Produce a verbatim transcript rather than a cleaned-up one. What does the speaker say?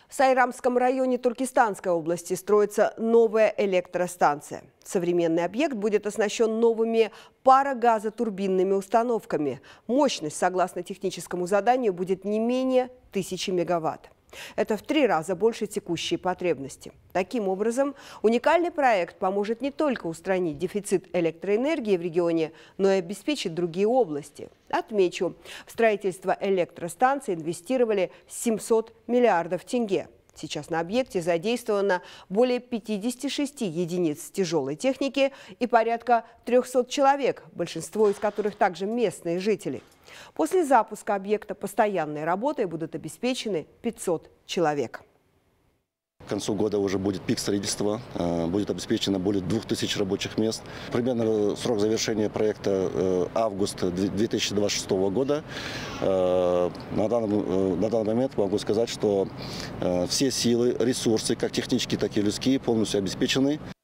В Сайрамском районе Туркестанской области строится новая электростанция. Современный объект будет оснащен новыми парогазотурбинными установками. Мощность, согласно техническому заданию, будет не менее тысячи мегаватт. Это в три раза больше текущей потребности. Таким образом, уникальный проект поможет не только устранить дефицит электроэнергии в регионе, но и обеспечить другие области. Отмечу, в строительство электростанции инвестировали семьсот миллиардов тенге. Сейчас на объекте задействовано более пятидесяти шести единиц тяжелой техники и порядка трёхсот человек, большинство из которых также местные жители. После запуска объекта постоянной работой будут обеспечены пятьсот человек. К концу года уже будет пик строительства, будет обеспечено более двух тысяч рабочих мест. Примерно срок завершения проекта август две тысячи двадцать шестого года. На данный, на данный момент могу сказать, что все силы, ресурсы, как технические, так и людские, полностью обеспечены.